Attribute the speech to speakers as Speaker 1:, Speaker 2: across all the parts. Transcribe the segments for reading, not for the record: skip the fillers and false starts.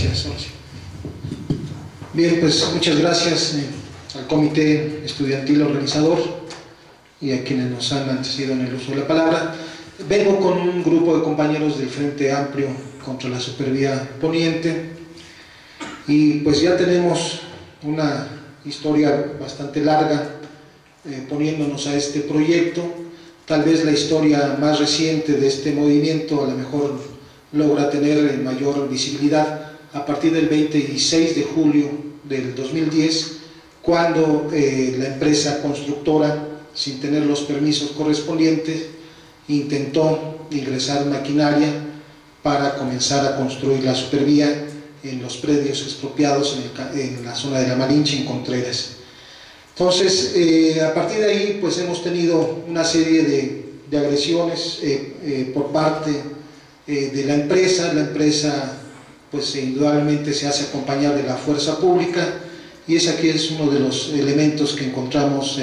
Speaker 1: Gracias, Horacio. Bien, pues muchas gracias al comité estudiantil organizador y a quienes nos han antecedido en el uso de la palabra. Vengo con un grupo de compañeros del Frente Amplio contra la Supervía Poniente y pues ya tenemos una historia bastante larga poniéndonos a este proyecto. Tal vez la historia más reciente de este movimiento a lo mejor logra tener mayor visibilidad a partir del 26 de julio del 2010, cuando la empresa constructora, sin tener los permisos correspondientes, intentó ingresar maquinaria para comenzar a construir la supervía en los predios expropiados en la zona de La Malinche, en Contreras. Entonces, a partir de ahí, pues hemos tenido una serie de agresiones por parte de la empresa. La empresa, pues indudablemente se hace acompañar de la fuerza pública, y ese aquí es uno de los elementos que encontramos,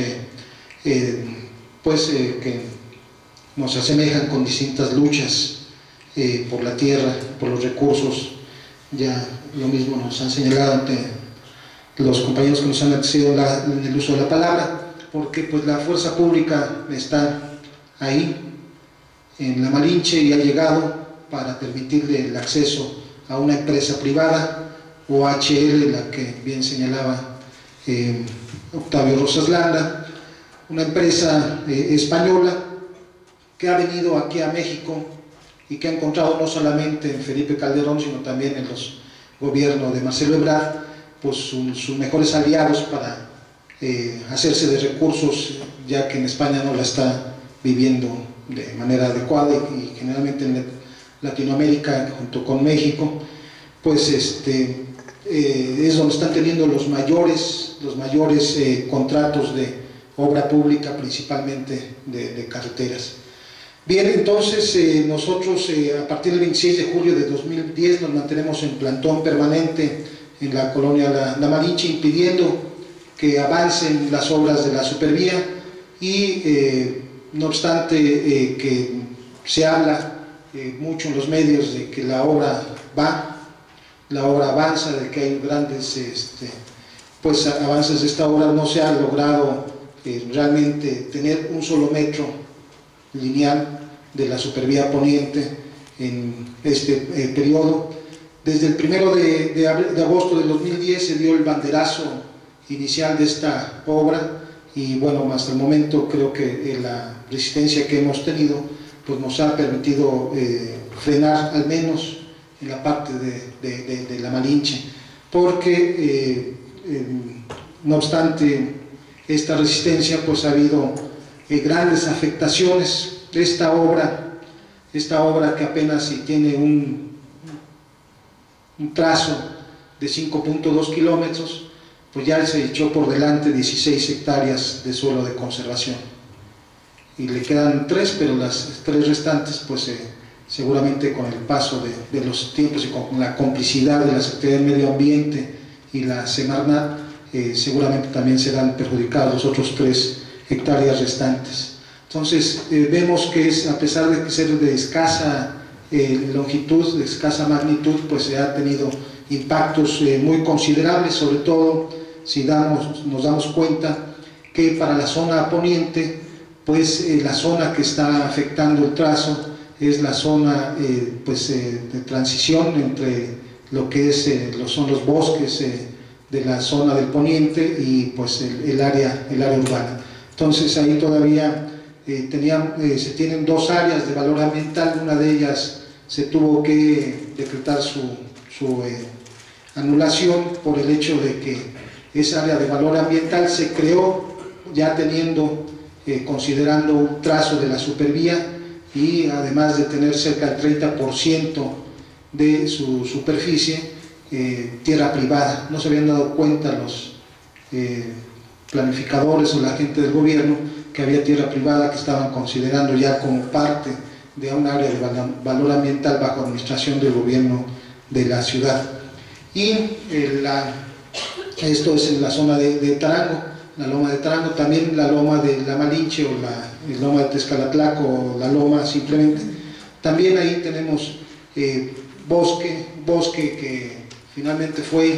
Speaker 1: que nos asemejan con distintas luchas por la tierra, por los recursos. Ya lo mismo nos han señalado ante los compañeros que nos han antecedido en el uso de la palabra, porque pues la fuerza pública está ahí en La Malinche y ha llegado para permitirle el acceso a una empresa privada, OHL, la que bien señalaba Octavio Rosas Landa, una empresa española que ha venido aquí a México y que ha encontrado no solamente en Felipe Calderón, sino también en los gobiernos de Marcelo Ebrard, pues sus mejores aliados para hacerse de recursos, ya que en España no la está viviendo de manera adecuada y generalmente en Latinoamérica, junto con México, pues es donde están teniendo los mayores contratos de obra pública, principalmente de carreteras. Bien, entonces nosotros a partir del 26 de julio de 2010 nos mantenemos en plantón permanente en la colonia La Malinche, impidiendo que avancen las obras de la supervía y no obstante que se habla mucho en los medios de que la obra avanza, de que hay grandes avances de esta obra, no se ha logrado realmente tener un solo metro lineal de la supervía poniente en este periodo. Desde el 1 de agosto del 2010 se dio el banderazo inicial de esta obra y bueno, hasta el momento creo que la resistencia que hemos tenido pues nos ha permitido frenar al menos en la parte de La Malinche, porque no obstante esta resistencia pues ha habido grandes afectaciones. Esta obra que apenas si tiene un trazo de 5.2 kilómetros, pues ya se echó por delante 16 hectáreas de suelo de conservación y le quedan 3, pero las 3 restantes pues seguramente con el paso de los tiempos y con la complicidad de la Secretaría del Medio Ambiente y la Semarnat seguramente también serán perjudicados los otros 3 hectáreas restantes. Entonces vemos que a pesar de ser de escasa longitud, de escasa magnitud, pues se ha tenido impactos muy considerables, sobre todo si nos damos cuenta que para la zona poniente, pues la zona que está afectando el trazo es la zona de transición entre lo que son los bosques de la zona del poniente y pues el área urbana. Entonces ahí todavía se tienen 2 áreas de valor ambiental. Una de ellas se tuvo que decretar su anulación por el hecho de que esa área de valor ambiental se creó ya considerando un trazo de la supervía y además de tener cerca del 30% de su superficie tierra privada. No se habían dado cuenta los planificadores o la gente del gobierno que había tierra privada que estaban considerando ya como parte de un área de valor ambiental bajo administración del gobierno de la ciudad. Y esto es en la zona de Tarango, la loma de Tarango, también la loma de La Malinche o la loma de Tezcalatlaco o la loma simplemente. También ahí tenemos bosque que finalmente fue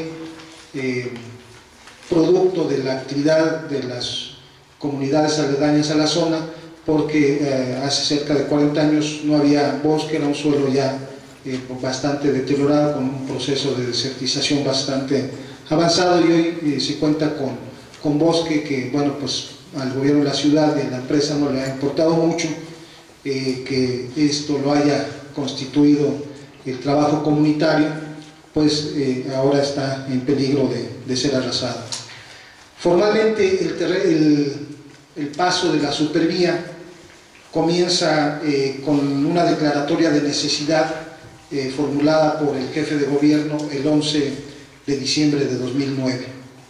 Speaker 1: producto de la actividad de las comunidades aledañas a la zona, porque hace cerca de 40 años no había bosque, era un suelo ya bastante deteriorado, con un proceso de desertización bastante avanzado, y hoy se cuenta con bosque que, bueno, pues al gobierno de la ciudad y a la empresa no le ha importado mucho que esto lo haya constituido el trabajo comunitario, pues ahora está en peligro de ser arrasado. Formalmente el paso de la supervía comienza con una declaratoria de necesidad formulada por el jefe de gobierno el 11 de diciembre de 2009.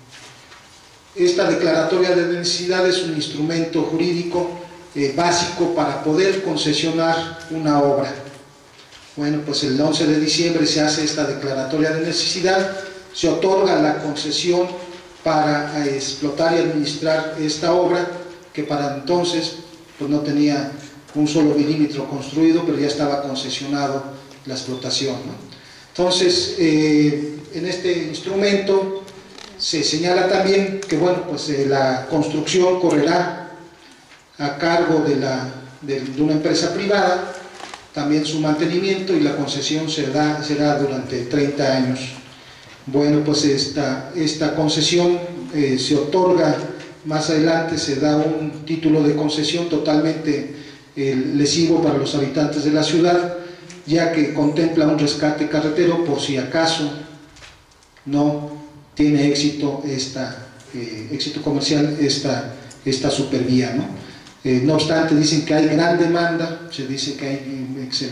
Speaker 1: Esta declaratoria de necesidad es un instrumento jurídico básico para poder concesionar una obra. Bueno, pues el 11 de diciembre se hace esta declaratoria de necesidad, se otorga la concesión para explotar y administrar esta obra, que para entonces pues no tenía un solo milímetro construido, pero ya estaba concesionado la explotación, ¿no? Entonces, en este instrumento se señala también que, bueno, pues la construcción correrá a cargo de una empresa privada, también su mantenimiento, y la concesión será durante 30 años. Bueno, pues esta concesión se otorga más adelante, se da un título de concesión totalmente lesivo para los habitantes de la ciudad, ya que contempla un rescate carretero por si acaso no tiene éxito comercial esta supervía, ¿no? No obstante, dicen que hay gran demanda, se dice que hay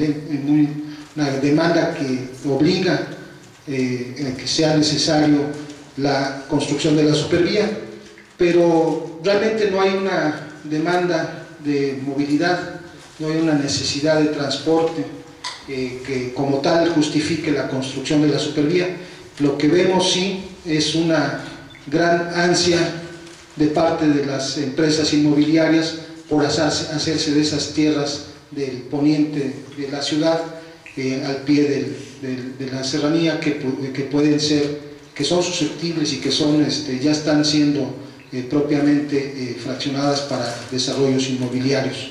Speaker 1: una demanda que obliga a que sea necesario la construcción de la supervía, pero realmente no hay una demanda de movilidad, no hay una necesidad de transporte que como tal justifique la construcción de la supervía. Lo que vemos sí es una gran ansia de parte de las empresas inmobiliarias por hacerse de esas tierras del poniente de la ciudad, al pie de la serranía, que pueden ser, que son susceptibles y que son, ya están siendo propiamente fraccionadas para desarrollos inmobiliarios.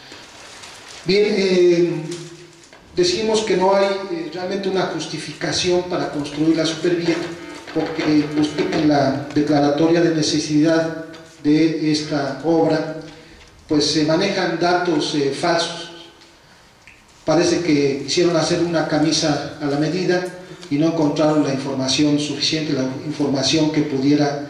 Speaker 1: Bien, decimos que no hay realmente una justificación para construir la supervía, porque en la declaratoria de necesidad de esta obra pues se manejan datos falsos. Parece que quisieron hacer una camisa a la medida y no encontraron la información suficiente, la información que pudiera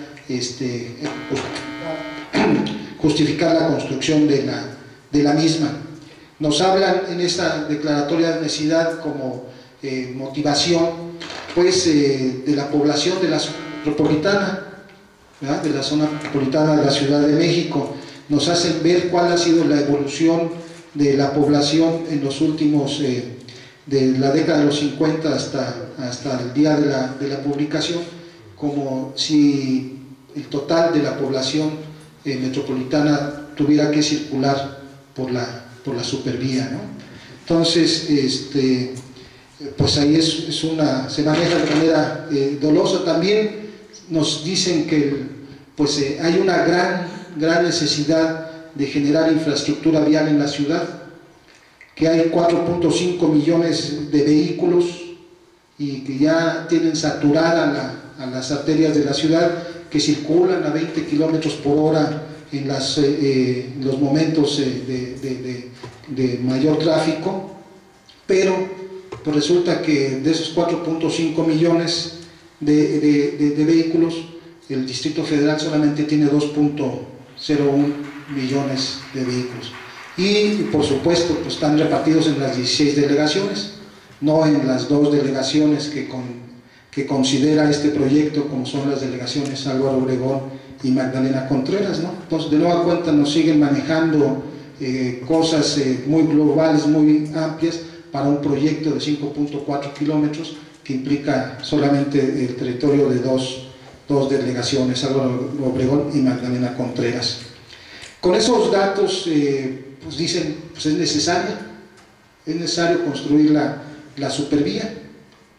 Speaker 1: justificar la construcción de la misma. Nos hablan en esta declaratoria de necesidad como motivación, pues, de la población de la zona metropolitana, ¿verdad?, de la zona metropolitana de la Ciudad de México. Nos hacen ver cuál ha sido la evolución de la población en los últimos, de la década de los 50 hasta el día de la publicación, como si el total de la población metropolitana tuviera que circular por la supervía, ¿no? Entonces, pues ahí se maneja de manera dolosa. También nos dicen que pues, hay una gran necesidad de generar infraestructura vial en la ciudad, que hay 4.5 millones de vehículos y que ya tienen saturada las arterias de la ciudad, que circulan a 20 kilómetros por hora en los momentos de mayor tráfico, pero pues resulta que de esos 4.5 millones de vehículos, el Distrito Federal solamente tiene 2.01 millones de vehículos, y por supuesto pues están repartidos en las 16 delegaciones, no en las 2 delegaciones que considera este proyecto, como son las delegaciones Álvaro Obregón y Magdalena Contreras, ¿no? Entonces, de nueva cuenta nos siguen manejando cosas muy globales, muy amplias, para un proyecto de 5.4 kilómetros que implica solamente el territorio de dos delegaciones, Álvaro Obregón y Magdalena Contreras. Con esos datos, pues dicen, pues es necesario construir la supervía,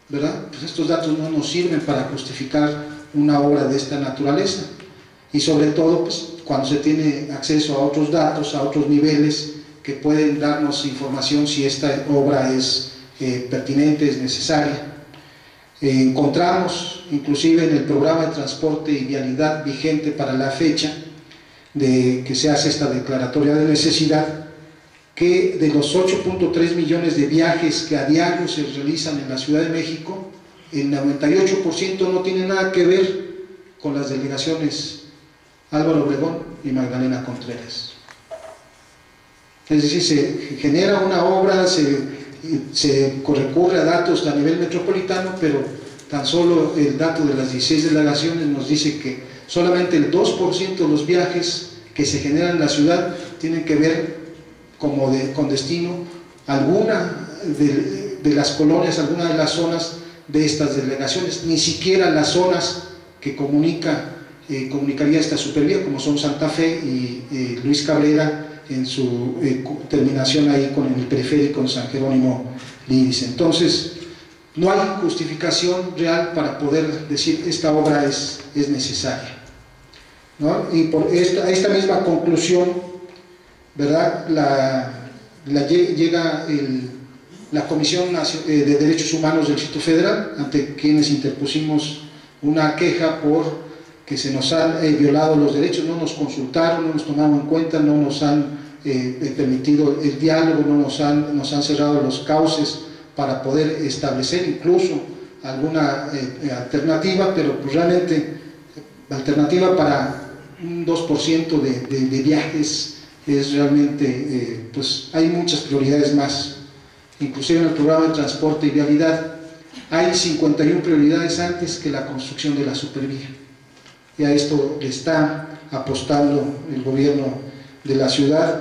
Speaker 1: ¿verdad? Pues estos datos no nos sirven para justificar una obra de esta naturaleza, y sobre todo pues, cuando se tiene acceso a otros datos, a otros niveles que pueden darnos información si esta obra es pertinente, es necesaria. Encontramos inclusive en el programa de transporte y vialidad vigente para la fecha de que se hace esta declaratoria de necesidad, que de los 8.3 millones de viajes que a diario se realizan en la Ciudad de México, el 98% no tiene nada que ver con las delegaciones Álvaro Obregón y Magdalena Contreras. Es decir, se genera una obra, se recurre a datos a nivel metropolitano, pero tan solo el dato de las 16 delegaciones nos dice que solamente el 2% de los viajes que se generan en la ciudad tienen que ver con destino alguna de las colonias, alguna de las zonas de estas delegaciones, ni siquiera las zonas que comunicaría esta supervía, como son Santa Fe y Luis Cabrera, en su terminación ahí con el periférico en San Jerónimo Lídice. Entonces, no hay justificación real para poder decir esta obra es necesaria, ¿no? Y por esta misma conclusión, ¿verdad? Llega la Comisión de Derechos Humanos del Distrito Federal, ante quienes interpusimos una queja por que se nos han violado los derechos, no nos consultaron, no nos tomaron en cuenta, no nos han permitido el diálogo, nos han cerrado los cauces para poder establecer incluso alguna alternativa, pero pues realmente alternativa para un 2% de viajes es realmente, pues hay muchas prioridades más. Inclusive en el programa de transporte y vialidad hay 51 prioridades antes que la construcción de la supervía. Y a esto está apostando el gobierno de la ciudad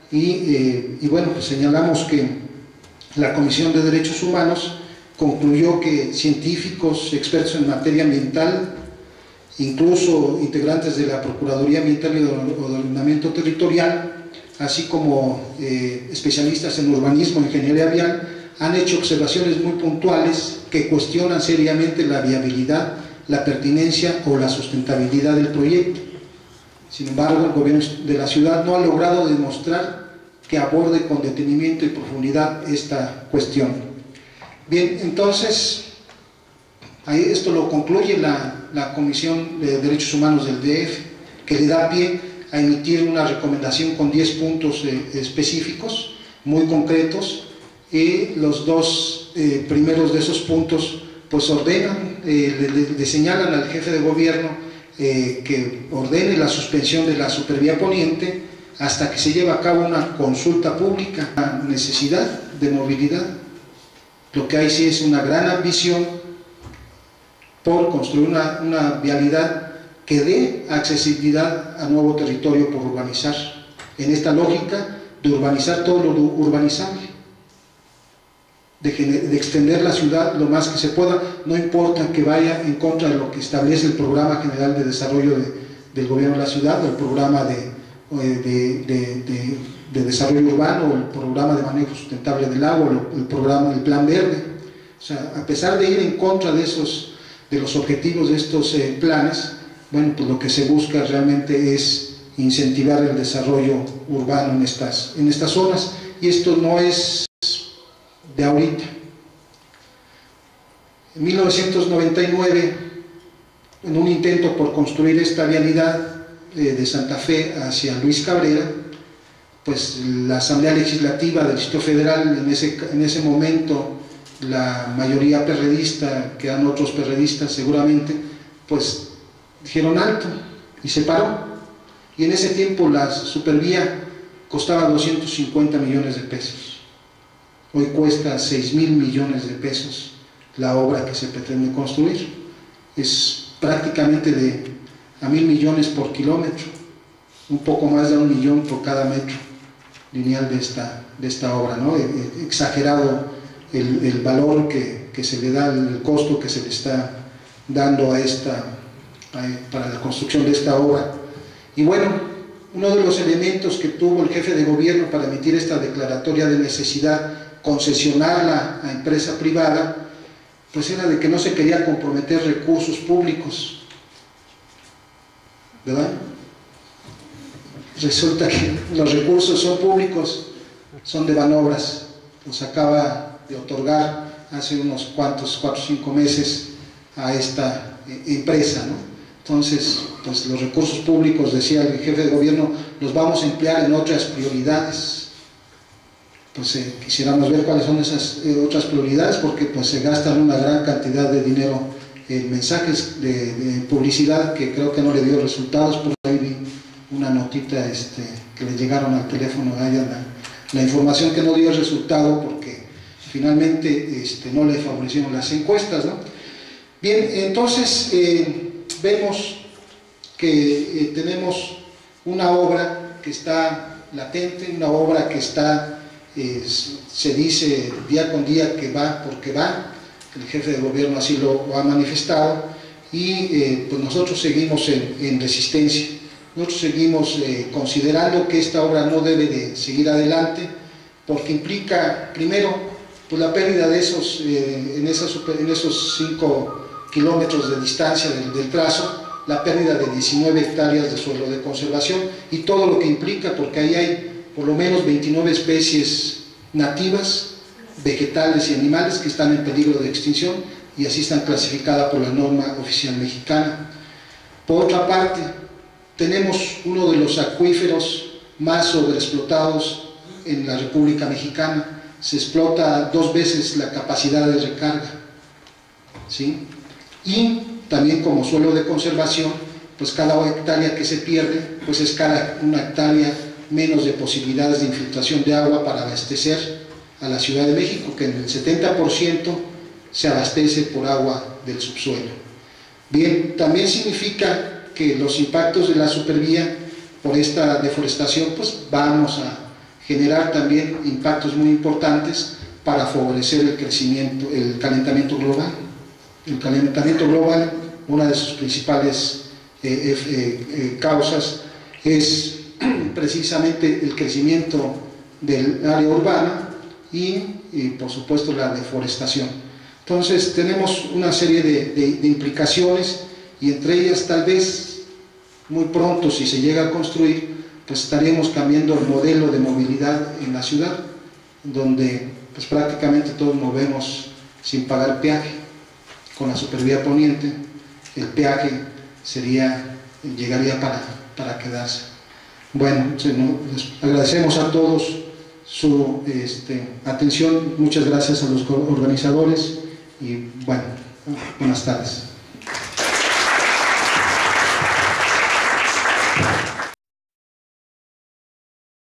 Speaker 1: y bueno, pues señalamos que la Comisión de Derechos Humanos concluyó que científicos, expertos en materia ambiental, incluso integrantes de la Procuraduría Ambiental y de Ordenamiento Territorial, así como especialistas en urbanismo e ingeniería vial, han hecho observaciones muy puntuales que cuestionan seriamente la viabilidad, la pertinencia o la sustentabilidad del proyecto. Sin embargo, el gobierno de la ciudad no ha logrado demostrar que aborde con detenimiento y profundidad esta cuestión. Bien, entonces, esto lo concluye la Comisión de Derechos Humanos del DF, que le da pie a emitir una recomendación con 10 puntos específicos, muy concretos, y los dos primeros de esos puntos pues ordenan, le señalan al jefe de gobierno que ordene la suspensión de la supervía poniente hasta que se lleve a cabo una consulta pública. La necesidad de movilidad, lo que hay sí es una gran ambición por construir una vialidad que dé accesibilidad a nuevo territorio por urbanizar, en esta lógica de urbanizar todo lo urbanizable, de extender la ciudad lo más que se pueda, no importa que vaya en contra de lo que establece el Programa General de Desarrollo del Gobierno de la Ciudad, o el Programa de Desarrollo Urbano, o el Programa de Manejo Sustentable del Agua, o el Plan Verde. O sea, a pesar de ir en contra de los objetivos de estos planes, bueno, pues lo que se busca realmente es incentivar el desarrollo urbano en estas zonas, y esto no es de ahorita. En 1999, en un intento por construir esta vialidad de Santa Fe hacia Luis Cabrera, pues la Asamblea Legislativa del Distrito Federal, en ese momento la mayoría perredista, que eran otros perredistas seguramente, pues dijeron alto y se paró. Y en ese tiempo la supervía costaba 250 millones de pesos. Hoy cuesta 6,000 millones de pesos la obra que se pretende construir. Es prácticamente a 1,000 millones por kilómetro, un poco más de 1 millón por cada metro lineal de esta obra, ¿no? Exagerado el valor que se le da, el costo que se le está dando para la construcción de esta obra. Y bueno, uno de los elementos que tuvo el jefe de gobierno para emitir esta declaratoria de necesidad, concesionarla a empresa privada, pues era de que no se quería comprometer recursos públicos, ¿verdad? Resulta que los recursos son públicos, son de Banobras, los acaba de otorgar hace unos cuantos, 4 o 5 meses a esta empresa, ¿no? Entonces, pues los recursos públicos, decía el jefe de gobierno, los vamos a emplear en otras prioridades. Pues quisiéramos ver cuáles son esas otras prioridades, porque pues se gastan una gran cantidad de dinero en mensajes de publicidad que creo que no le dio resultados. Por ahí vi una notita que le llegaron al teléfono a ella, la información que no dio resultado porque finalmente no le favorecieron las encuestas, ¿no? Bien, entonces vemos que tenemos una obra que está latente, una obra que está, se dice día con día que va porque va, el jefe de gobierno así lo ha manifestado, y pues nosotros seguimos en resistencia. Nosotros seguimos considerando que esta obra no debe de seguir adelante porque implica, primero, pues la pérdida de esos, en esos 5 kilómetros de distancia del trazo, la pérdida de 19 hectáreas de suelo de conservación y todo lo que implica, porque ahí hay por lo menos 29 especies nativas, vegetales y animales que están en peligro de extinción y así están clasificadas por la norma oficial mexicana. Por otra parte, tenemos uno de los acuíferos más sobreexplotados en la República Mexicana, se explota 2 veces la capacidad de recarga, ¿sí? Y también como suelo de conservación, pues cada hectárea que se pierde, pues es cada una hectárea menos de posibilidades de infiltración de agua para abastecer a la Ciudad de México, que en el 70% se abastece por agua del subsuelo. Bien, también significa que los impactos de la supervía por esta deforestación, pues vamos a generar también impactos muy importantes para favorecer el crecimiento, el calentamiento global. El calentamiento global, una de sus principales causas es precisamente el crecimiento del área urbana y por supuesto la deforestación. Entonces tenemos una serie de implicaciones y entre ellas tal vez muy pronto, si se llega a construir, pues estaremos cambiando el modelo de movilidad en la ciudad, donde pues prácticamente todos movemos sin pagar peaje. Con la supervía poniente el peaje llegaría para quedarse. Bueno, les agradecemos a todos su atención, muchas gracias a los organizadores y bueno, buenas tardes.